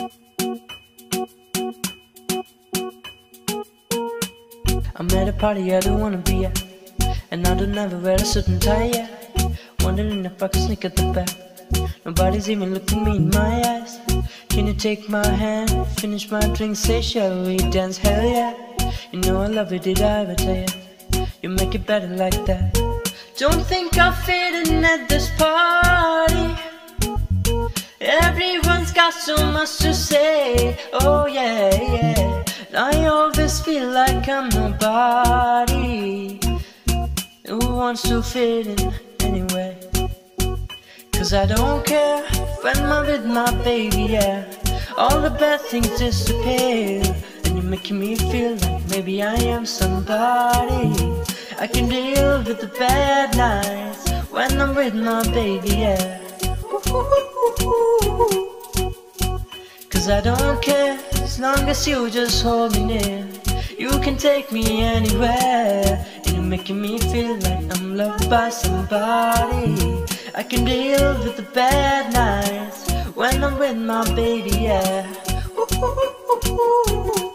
I'm at a party I don't wanna be at, and I don't ever wear a suit and tie yet. Wondering if I could sneak at the back. Nobody's even looking me in my eyes. Can you take my hand, finish my drink, say shall we dance? Hell yeah. You know I love it, did I ever tell you? You make it better like that. Don't think I'll fit in at this party. Everyone's got so much to say. Oh yeah, yeah. I always feel like I'm nobody. Who wants to fit in anyway? Cause I don't care when I'm with my baby, yeah. All the bad things disappear, and you're making me feel like maybe I am somebody. I can deal with the bad nights when I'm with my baby, yeah. Cause I don't care as long as you just hold me near. You can take me anywhere, and you're making me feel like I'm loved by somebody. I can deal with the bad nights when I'm with my baby, yeah.